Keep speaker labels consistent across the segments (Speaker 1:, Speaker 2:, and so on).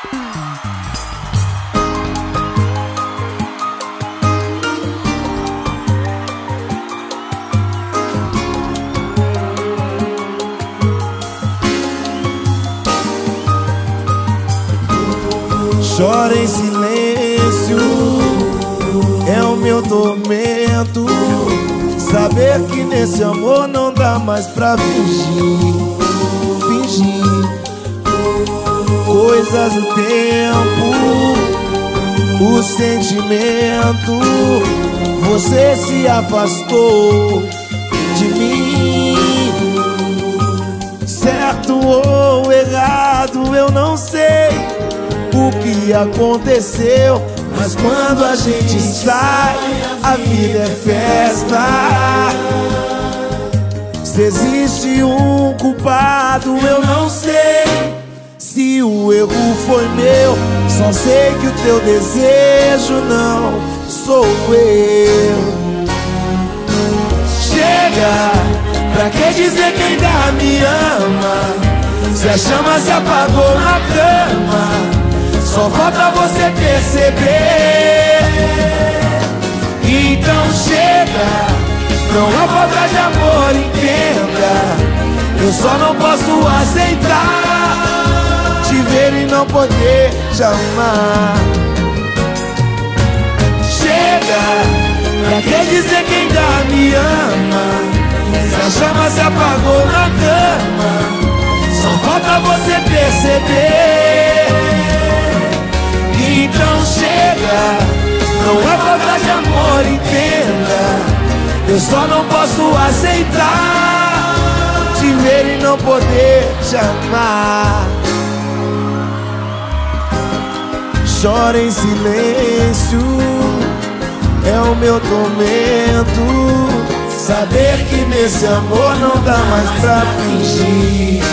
Speaker 1: Chora em silêncio, é o meu tormento. Saber que nesse amor não dá mais pra fingir. Coisas do tempo, o sentimento. Você se afastou de mim. Certo ou errado, eu não sei o que aconteceu, mas quando a gente sai, a vida é festa. Se existe um culpado, eu não sei. Se o erro foi meu, só sei que o teu desejo não sou eu. Chega, pra que dizer que ainda me ama? Se a chama se apagou na cama, só falta você perceber. Então chega, não há falta de amor, entenda. Eu só não posso aceitar te ver e não poder te amar. Chega, pra que dizer que ainda me ama? Se a chama se apagou na cama, só falta você perceber. Então chega, não é falta de amor, entenda. Eu só não posso aceitar te ver e não poder te amar. Chora em silêncio, é o meu tormento. Saber que nesse amor não dá mais pra fingir.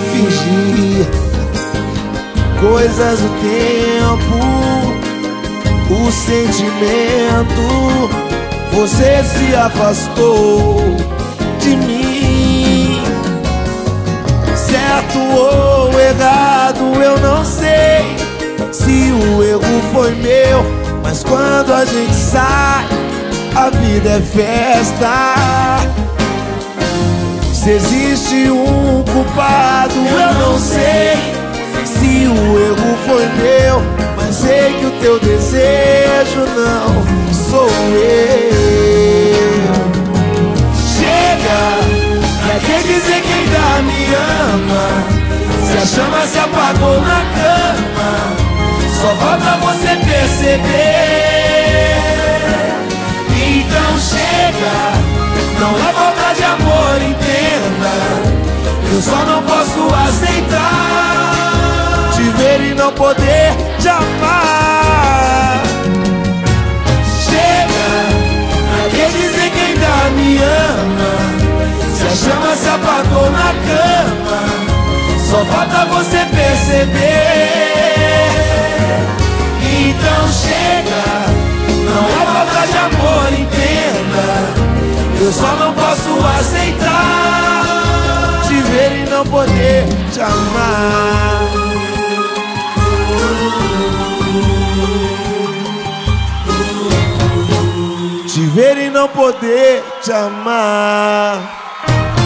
Speaker 1: Coisas do tempo, o sentimento. Você se afastou de mim. Certo ou errado, eu não sei se o erro foi meu, mas quando a gente sai, a vida é festa. Se existe um culpado, eu não sei. Se o erro foi meu, mas sei que o teu desejo não sou eu. Chega, pra que dizer que ainda me ama? Se a chama se apagou na cama, só falta você perceber. Então chega, não é falta de amor, entenda. Eu só não posso aceitar te ver e não poder te amar. Chega, pra que dizer que ainda me ama? Se a chama se apagou na cama, só falta você perceber. Então chega, não é falta de amor, entenda. Eu só não posso aceitar te ver e não poder te amar. Te ver e não poder te amar.